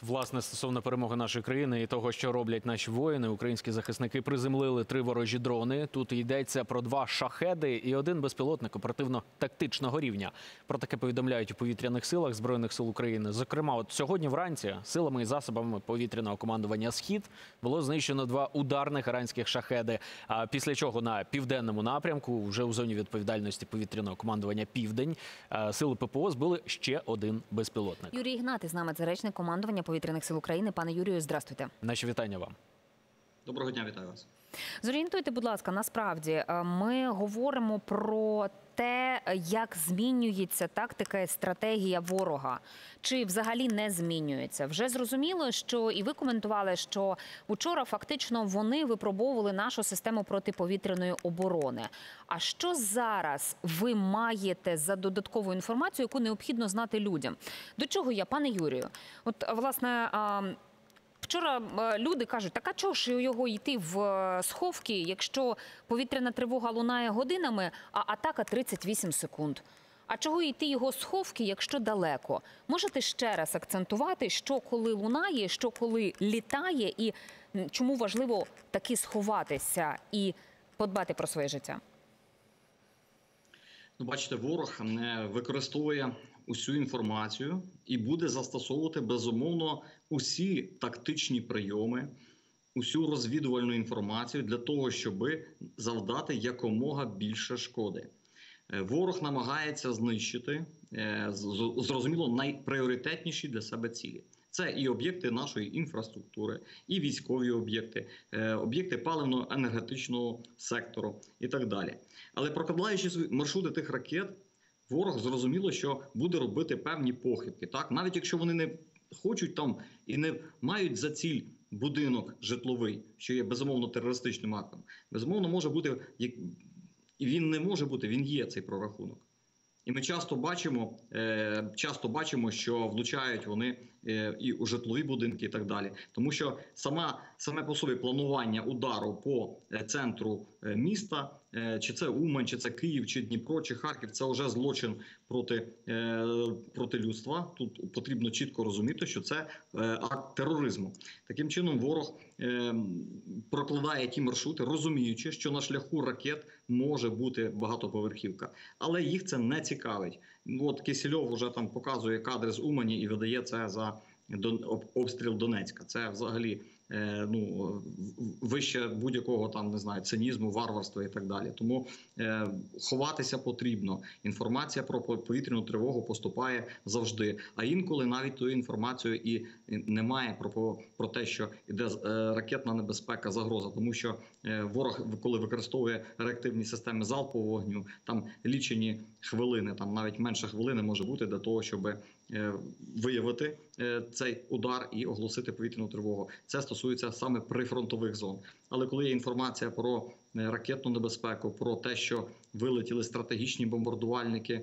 Власне, стосовно перемоги нашої країни і того, що роблять наші воїни, українські захисники приземлили 3 ворожі дрони. Тут йдеться про 2 шахеди і 1 безпілотник оперативно-тактичного рівня. Про таке повідомляють у повітряних силах Збройних сил України. Зокрема, от сьогодні вранці силами і засобами повітряного командування «Схід» було знищено 2 ударних іранських шахеди. Після чого на південному напрямку, вже у зоні відповідальності повітряного командування «Південь», сили ППО збили ще 1 безпілотник. Юрій Ігнат з нами, це речник командування повітряних сил України. Пане Юрію, здравствуйте. Наші вітання вам. Доброго дня, вітаю вас. Зорієнтуйте, будь ласка, насправді, ми говоримо про те, як змінюється тактика і стратегія ворога. Чи взагалі не змінюється? Вже зрозуміло, що і ви коментували, що вчора фактично вони випробовували нашу систему протиповітряної оборони. А що зараз ви маєте за додаткову інформацію, яку необхідно знати людям? До чого я, пане Юрію? От, власне, вчора люди кажуть, так а чого ж його йти в сховки, якщо повітряна тривога лунає годинами, а атака 38 секунд? А чого йти його сховки, якщо далеко? Можете ще раз акцентувати, що коли лунає, що коли літає, і чому важливо таки сховатися і подбати про своє життя? Ну, бачите, ворог не використовує усю інформацію і буде застосовувати, безумовно, усі тактичні прийоми, усю розвідувальну інформацію для того, щоб завдати якомога більше шкоди. Ворог намагається знищити, зрозуміло, найпріоритетніші для себе цілі. Це і об'єкти нашої інфраструктури, і військові об'єкти, об'єкти паливно-енергетичного сектору і так далі. Але прокладаючи маршрути тих ракет, ворог зрозуміло, що буде робити певні похибки. Так? Навіть якщо вони не хочуть там і не мають за ціль будинок житловий, що є безумовно терористичним актом, безумовно може бути, і він не може бути, він є цей прорахунок. І ми часто бачимо, що влучають вони і у житлові будинки і так далі. Тому що саме по собі планування удару по центру міста, чи це Умань, чи це Київ, чи Дніпро, чи Харків, це вже злочин проти людства. Тут потрібно чітко розуміти, що це акт тероризму. Таким чином ворог прокладає ті маршрути, розуміючи, що на шляху ракет може бути багатоповерхівка. Але їх це не цікавить. От Кисельов вже там показує кадри з Умані і видає це за обстріл Донецька. Це взагалі вище будь-якого там, не знаю, цинізму, варварства і так далі. Тому ховатися потрібно. Інформація про повітряну тривогу поступає завжди. А інколи навіть ту інформацію і немає про те, що йде ракетна небезпека, загроза. Тому що ворог, коли використовує реактивні системи залпового вогню, там лічені хвилини, там навіть менше хвилини може бути для того, щоб виявити цей удар і оголосити повітряну тривогу. Це стосується саме прифронтових зон. Але коли є інформація про ракетну небезпеку, про те, що вилетіли стратегічні бомбардувальники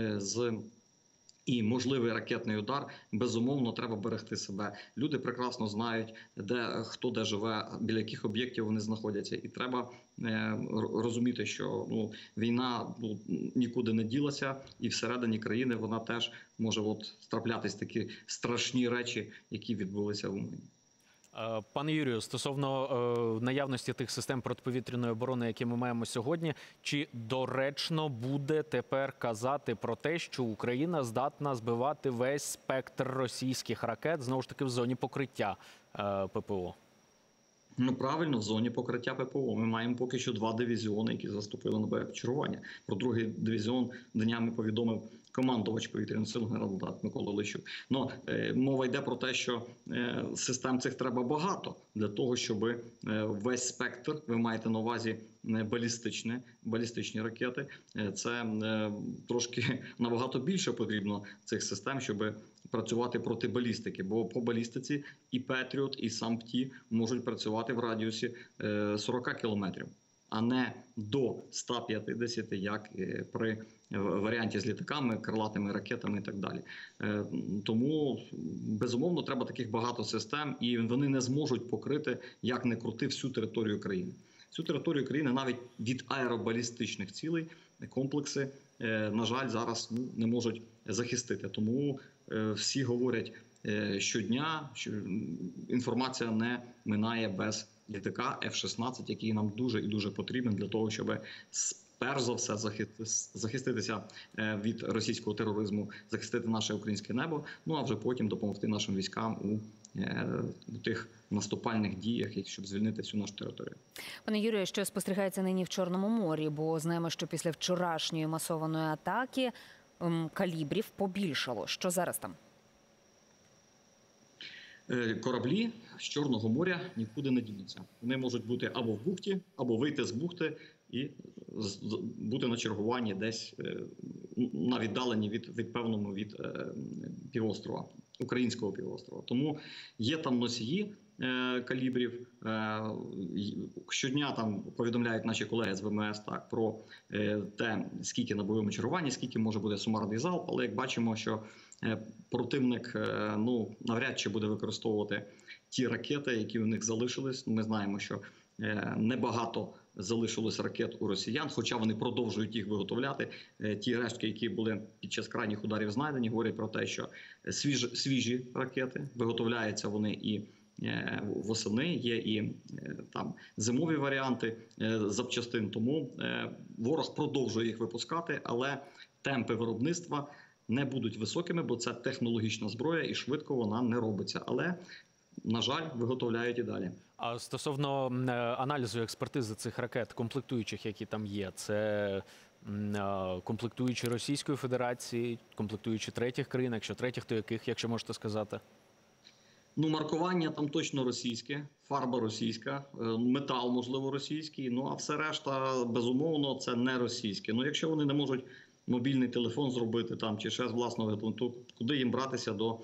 і можливий ракетний удар, безумовно, треба берегти себе. Люди прекрасно знають, хто де живе, біля яких об'єктів вони знаходяться. І треба розуміти, що війна нікуди не ділася, і всередині країни вона теж може траплятись такі страшні речі, які відбулися в Умані. Пане Юрію, стосовно наявності тих систем протиповітряної оборони, які ми маємо сьогодні, чи доречно буде тепер казати про те, що Україна здатна збивати весь спектр російських ракет, знову ж таки, в зоні покриття ППО? Ну, правильно, в зоні покриття ППО. Ми маємо поки що 2 дивізіони, які заступили на бойове чергування. Про другий дивізіон днями повідомив командувач повітряних сил генерал-лейтенант Микола Лещук. Мова йде про те, що систем цих треба багато для того, щоб весь спектр, ви маєте на увазі балістичні ракети, це трошки набагато більше потрібно цих систем, щоб працювати проти балістики. Бо по балістиці і Петріот, і сам ПТІ можуть працювати в радіусі 40 кілометрів, а не до 150, як при варіанті з літаками, крилатими ракетами і так далі. Тому, безумовно, треба таких багато систем, і вони не зможуть покрити, як не крути, всю територію країни. Всю територію країни навіть від аеробалістичних цілей комплекси, на жаль, зараз не можуть захистити. Тому всі говорять щодня інформація не минає без літака F-16, який нам дуже і дуже потрібен для того, щоб перш за все захиститися від російського тероризму, захистити наше українське небо, ну а вже потім допомогти нашим військам у тих наступальних діях, щоб звільнити всю нашу територію. Пане Юрію, що спостерігається нині в Чорному морі? Бо знаємо, що після вчорашньої масованої атаки калібрів побільшало. Що зараз там? Кораблі з Чорного моря нікуди не дінуться. Вони можуть бути або в бухті, або вийти з бухти і бути на чергуванні десь на віддаленні від певного від півострова, українського півострова. Тому є там носії калібрів. Щодня там повідомляють наші колеги з ВМС про те, скільки на бойовому чергуванні, скільки може бути сумарний залп, але як бачимо, що противник навряд чи буде використовувати ті ракети, які у них залишились. Ми знаємо, що небагато залишилось ракет у росіян, хоча вони продовжують їх виготовляти. Ті рештки, які були під час крайніх ударів знайдені, говорять про те, що свіжі ракети, виготовляються вони і восени, є і там зимові варіанти запчастин. Тому ворог продовжує їх випускати, але темпи виробництва не будуть високими, бо це технологічна зброя і швидко вона не робиться. Але, на жаль, виготовляють і далі. А стосовно аналізу і експертизи цих ракет, комплектуючих, які там є, це комплектуючі Російської Федерації, комплектуючі третіх країн, якщо третіх, то яких, якщо можете сказати? Маркування там точно російське, фарба російська, метал, можливо, російський, а все решта, безумовно, це не російське. Якщо вони не можуть мобільний телефон зробити там чи ще з власного, то куди їм братися до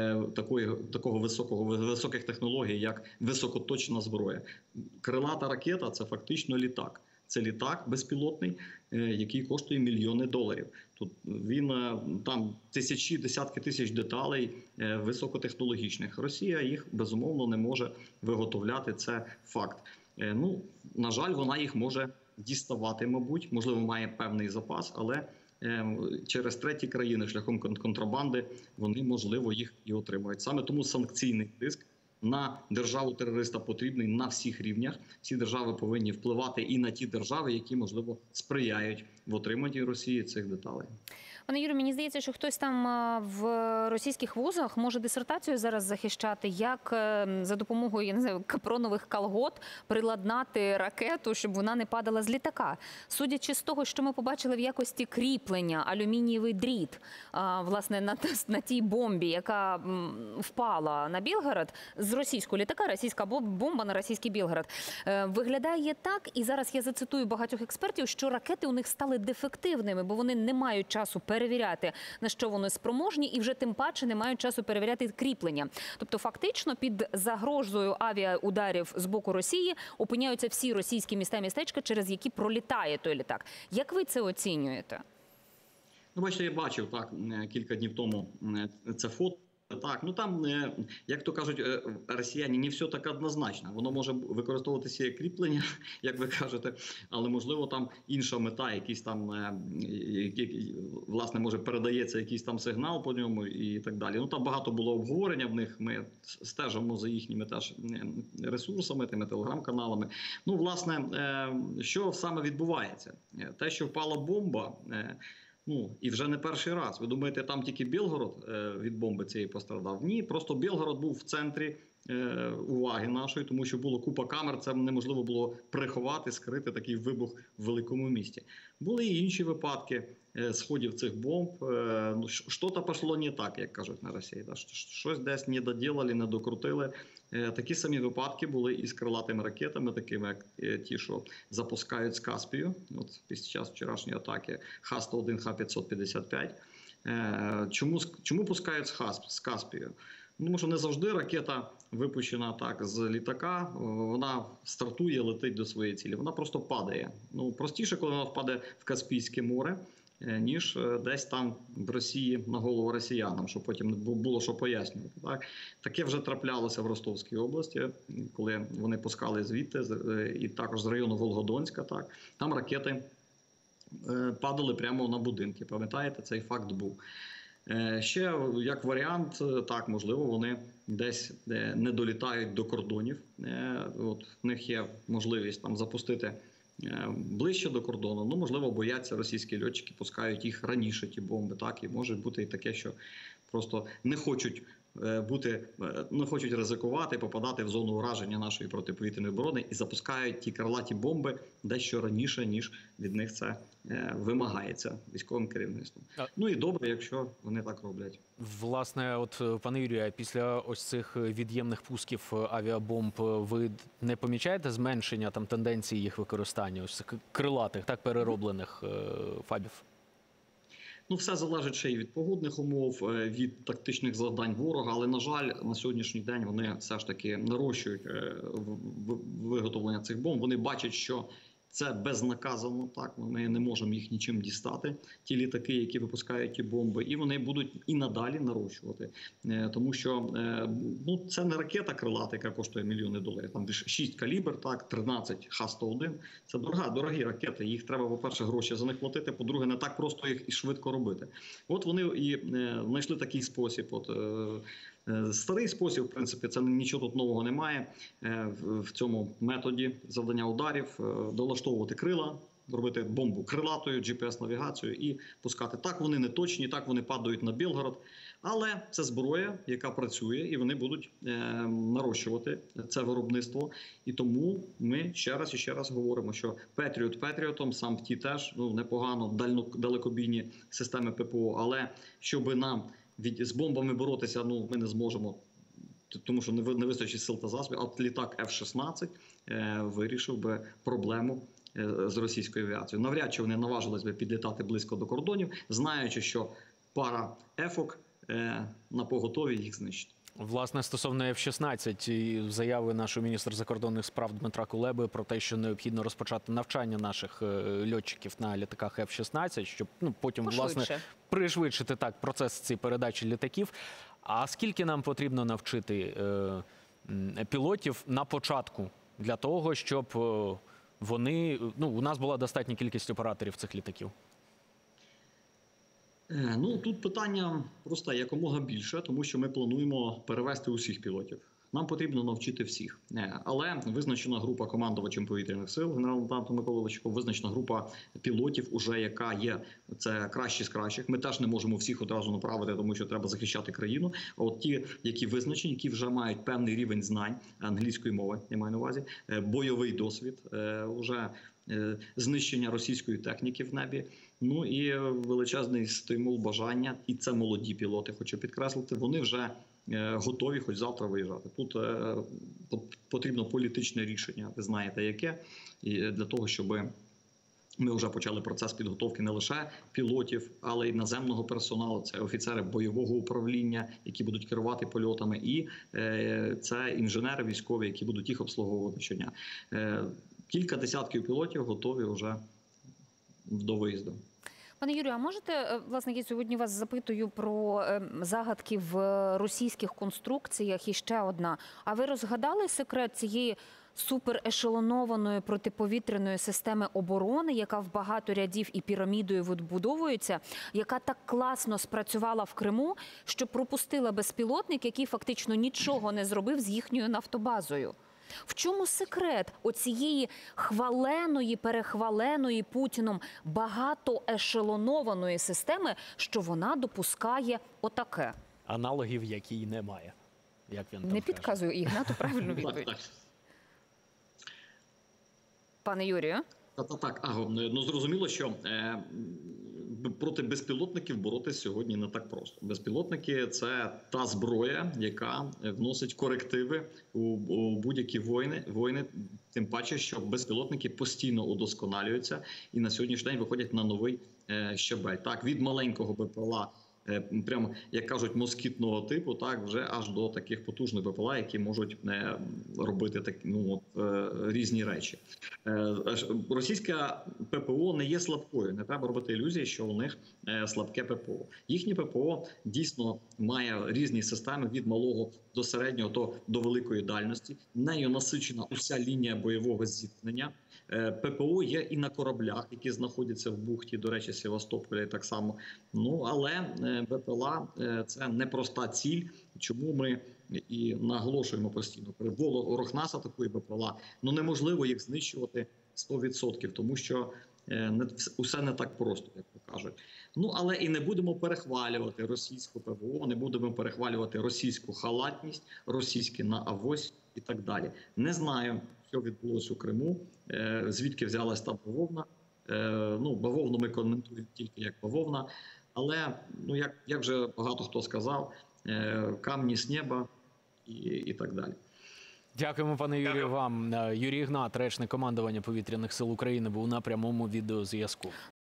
такого високих технологій, як високоточна зброя? Крилата ракета – це фактично літак. Це літак безпілотний, який коштує мільйони доларів. Тут він там десятки тисяч деталей високотехнологічних. Росія їх безумовно не може виготовляти. Це факт. На жаль, вона їх може діставати, мабуть, можливо, має певний запас, але через треті країни шляхом контрабанди вони, можливо, їх і отримають. Саме тому санкційний тиск на державу-терориста потрібний на всіх рівнях. Всі держави повинні впливати і на ті держави, які, можливо, сприяють в отриманні Росії цих деталей. Пане Юрію, мені здається, що хтось там в російських вузах може дисертацію зараз захищати, як за допомогою, я не знаю, капронових колгот приладнати ракету, щоб вона не падала з літака. Судячи з того, що ми побачили в якості кріплення, алюмінієвий дріт, власне, на тій бомбі, яка впала на Білгород, з російського літака, російська бомба на російський Білгород, виглядає так, і зараз я зацитую багатьох експертів, що ракети у них стали дефективними, бо вони не мають часу перевіряти, на що вони спроможні, і вже тим паче не мають часу перевіряти кріплення. Тобто фактично під загрозою авіаударів з боку Росії опиняються всі російські міста і містечка, через які пролітає той літак. Як ви це оцінюєте? Бачите, я бачив кілька днів тому це фото. Там, як то кажуть, росіяни, не все так однозначно. Воно може використовуватися як кріплення, як ви кажете, але, можливо, там інша мета, якийсь там, власне, може передається якийсь там сигнал по ньому і так далі. Там багато було обговорення в них, ми стежимо за їхніми теж ресурсами, тими телеграм-каналами. Власне, що саме відбувається? Те, що впала бомба, і вже не перший раз. Ви думаєте, там тільки Білгород від бомби цієї постраждав? Ні, просто Білгород був в центрі уваги нашої, тому що було купа камер, це неможливо було приховати, скрити такий вибух в великому місті. Були і інші випадки сходів цих бомб. Що-то пішло не так, як кажуть на Росії. Щось десь не доділили, не докрутили. Такі самі випадки були і з крилатими ракетами, такими як ті, що запускають з Каспію, під час вчорашньої атаки Х-101, Х-555. Чому пускають з Каспію? Тому що не завжди ракета випущена так з літака, вона стартує, летить до своєї цілі. Вона просто падає. Простіше, коли вона впаде в Каспійське море, ніж десь там в Росії на голову росіянам, щоб потім було що пояснювати. Таке вже траплялося в Ростовській області, коли вони пускали звідти, і також з району Волгодонська. Там ракети падали прямо на будинки. Пам'ятаєте, цей факт був. Ще як варіант, так, можливо, вони десь не долітають до кордонів. От в них є можливість там запустити ближче до кордону. Ну, можливо, бояться російські льотчики, пускають їх раніше, ті бомби. Так, і може бути і таке, що просто не хочуть не хочуть ризикувати, попадати в зону ураження нашої протиповітряної оборони і запускають ті крилаті бомби дещо раніше, ніж від них це вимагається військовим керівництвом. Ну і добре, якщо вони так роблять. Власне, от, пане Юрію, а після ось цих від'ємних пусків авіабомб ви не помічаєте зменшення там тенденції їх використання, ось цих крилатих, так перероблених ФАБів? Ну, все залежить ще й від погодних умов, від тактичних завдань ворога, але, на жаль, на сьогоднішній день вони все ж таки нарощують виготовлення цих бомб. Вони бачать, що це безнаказано, так, ми не можемо їх нічим дістати, ті літаки, які випускають ті бомби, і вони будуть і надалі нарощувати. Тому що ну, це не ракета крилата, яка коштує мільйони доларів, там 6 калібр, так, 13 Х-101. Це дорогі ракети, їх треба, по-перше, гроші за них платити, по-друге, не так просто їх і швидко робити. От вони і знайшли такий спосіб. От, старий спосіб, в принципі, це нічого тут нового немає в цьому методі завдання ударів, долаштовувати крила, робити бомбу крилатою, GPS-навігацію і пускати. Так вони не точні, так вони падають на Білгород, але це зброя, яка працює, і вони будуть нарощувати це виробництво. І тому ми ще раз і ще раз говоримо, що Петріот Петріотом, сам ті теж непогано, далекобійні системи ППО, але щоб нам з бомбами боротися, ну, ми не зможемо, тому що не вистачить сил та засобів. А от літак F-16 вирішив би проблему з російською авіацією. Навряд чи вони наважились би підлітати близько до кордонів, знаючи, що пара F-ок на поготові їх знищить. Власне, стосовно F-16 і заяви нашого міністра закордонних справ Дмитра Кулеби про те, що необхідно розпочати навчання наших льотчиків на літаках F-16, щоб потім, власне, пришвидшити так процес цієї передачі літаків. А скільки нам потрібно навчити пілотів на початку для того, щоб вони, у нас була достатня кількість операторів цих літаків? Ну, тут питання просте, якомога більше, тому що ми плануємо перевести усіх пілотів. Нам потрібно навчити всіх. Але визначена група командувачем повітряних сил, генерал-лейтенантом Миколою Личаком, визначена група пілотів, уже яка є, це кращі з кращих. Ми теж не можемо всіх одразу направити, тому що треба захищати країну. А от ті, які визначені, які вже мають певний рівень знань англійської мови, я маю на увазі, бойовий досвід, уже знищення російської техніки в небі, ну і величезний стимул, бажання, і це молоді пілоти, хочу підкреслити, вони вже готові хоч завтра виїжджати. Тут потрібно політичне рішення, ви знаєте яке, і для того, щоб ми вже почали процес підготовки не лише пілотів, але й наземного персоналу, це офіцери бойового управління, які будуть керувати польотами, і це інженери військові, які будуть їх обслуговувати щодня. Кілька десятків пілотів готові вже до виїзду. Пане Юрію, а можете, власне, я сьогодні вас запитую про загадки в російських конструкціях, і ще одна. А ви розгадали секрет цієї суперешелонованої протиповітряної системи оборони, яка в багато рядів і пірамідою відбудовується, яка так класно спрацювала в Криму, що пропустила безпілотник, який фактично нічого не зробив з їхньою нафтобазою? В чому секрет оцієї хваленої, перехваленої Путіном багатоешелонованої системи, що вона допускає отаке? Аналогів, якій немає. Як він там не підказую Ігнату правильну відповідь. Пане Юрію? Так, ну зрозуміло, що проти безпілотників боротися сьогодні не так просто. Безпілотники – це та зброя, яка вносить корективи у будь-які війни, тим паче, що безпілотники постійно удосконалюються і на сьогоднішній день виходять на новий щабель. Так, від маленького БПЛА, прямо, як кажуть, москітного типу, так, вже аж до таких потужних БПЛА, які можуть робити такі, різні речі. Російська ППО не є слабкою. Не треба робити ілюзії, що у них слабке ППО. Їхнє ППО дійсно має різні системи від малого до середнього, до великої дальності. Нею насичена уся лінія бойового зіткнення. ППО є і на кораблях, які знаходяться в бухті, до речі, Севастополя, і так само. Ну але БПЛА це непроста ціль. Чому ми і наголошуємо постійно, коли ворог нас атакує БПЛА, ну неможливо їх знищувати 100%, тому що усе не так просто, як то кажуть. Ну але і не будемо перехвалювати російську ПВО, не будемо перехвалювати російську халатність, російський на авось і так далі. Не знаю, що відбулося у Криму, звідки взялась та бавовна. Ну, бавовну ми коментуємо тільки як бавовна, але ну як вже багато хто сказав, камні з неба і так далі. Дякуємо, пане Юрію, вам. Юрій Ігнат, речник командування Повітряних сил України, був на прямому відеозв'язку.